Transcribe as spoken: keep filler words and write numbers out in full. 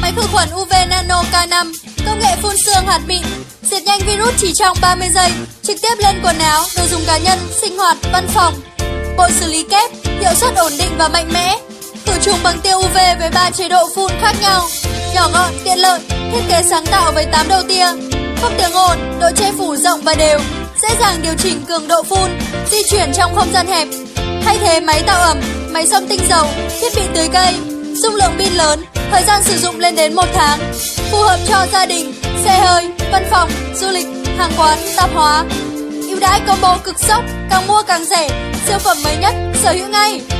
máy khử khuẩn u vê Nano K năm, công nghệ phun sương hạt mịn, diệt nhanh virus chỉ trong ba mươi giây, trực tiếp lên quần áo, đồ dùng cá nhân, sinh hoạt, văn phòng. Bộ xử lý kép, hiệu suất ổn định và mạnh mẽ. Khử trùng bằng tia u vê với ba chế độ phun khác nhau. Nhỏ gọn, tiện lợi, thiết kế sáng tạo với tám đầu tia. Không tiếng ồn, độ che phủ rộng và đều, dễ dàng điều chỉnh cường độ phun, di chuyển trong không gian hẹp. Thay thế máy tạo ẩm, máy xông tinh dầu, thiết bị tưới cây, dung lượng pin lớn, thời gian sử dụng lên đến một tháng. Phù hợp cho gia đình, xe hơi, văn phòng, du lịch, hàng quán, tạp hóa. Ưu đãi combo cực sốc, càng mua càng rẻ, siêu phẩm mới nhất, sở hữu ngay.